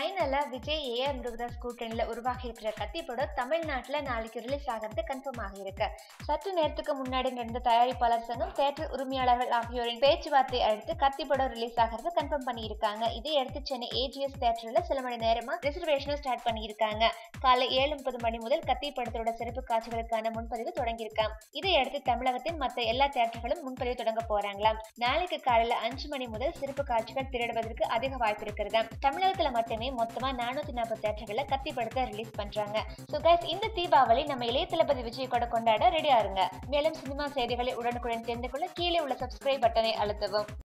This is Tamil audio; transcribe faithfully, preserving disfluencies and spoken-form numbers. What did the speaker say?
ஃபைனலா விஜய் ஏஆர் முருகதாஸ் கூட்டணியில உருவாகி இருக்கிற கத்தி படம் தமிழ்நாட்டுல நாளைக்கு ரிலீஸ் ஆகிறது கன்ஃபார்ம் ஆகியிருக்கு. சற்று நேரத்துக்கு முன்னாடி நடந்த தயாரிப்பாளர் சங்கம், தியேட்டர் உரிமையாளர்கள் ஆகியோரின் பேச்சுவார்த்தை அடுத்து கத்தி படம் ரிலீஸ் ஆகிறது கன்ஃபார்ம் பண்ணியிருக்காங்க. இதையடுத்து சென்னை ஏஜிஎஸ் தியேட்டர்ல சில மணி நேரமா ரிசர்வேஷன் ஸ்டார்ட் பண்ணியிருக்காங்க. காலை ஏழு முப்பது மணி முதல் கத்தி படத்தோட சிறப்பு காட்சிகளுக்கான முன்பதிவு தொடங்கியிருக்காங்க. இதையடுத்து தமிழகத்தின் மற்ற எல்லா தியேட்டர்களும் முன்பதிவு தொடங்க போறாங்களாம். நாளைக்கு காலையில அஞ்சு மணி முதல் சிறப்பு காட்சிகள் திரையிடுவதற்கு அதிக வாய்ப்பு இருக்கிறது. தமிழகத்துல மட்டுமே மொத்தமா நானூத்தி நாற்பது தியேட்டர்கள கத்தி படத்தை ரிலீஸ் பண்றாங்க. சோ கைஸ், இந்த தீபாவளி நம்ம இளைய தளபதி விஜய் கூட கொண்டாட ரெடியா இருங்க. மேலும் சினிமா செய்திகளை உடனுக்குடன் தெரிந்து கொள்ள கீழே உள்ள சப்ஸ்கிரைப் பட்டனை அழுத்தவும்.